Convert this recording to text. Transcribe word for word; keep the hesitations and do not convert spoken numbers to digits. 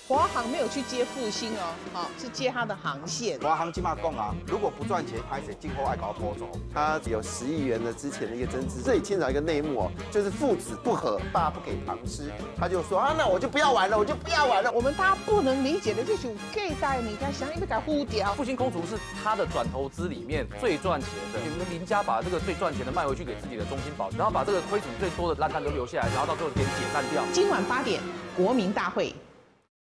华航没有去接复兴哦，好、是接它的航线。 华航起码讲啊，如果不赚钱，拍谁今后爱搞波走。 他有十亿元的之前的一个增资，这里牵扯一个内幕哦，就是父子不和，爸不给唐诗，他就说啊，那我就不要玩了，我就不要玩了。 我们大家不能理解的就是给带你看，想一个改呼掉。 复兴空厨是他的转投资里面最赚钱的，你们林家把这个最赚钱的卖回去给自己的中心宝，然后把这个亏损最多的烂摊都留下来，然后到最后给解散掉。 今晚八点，国民大会。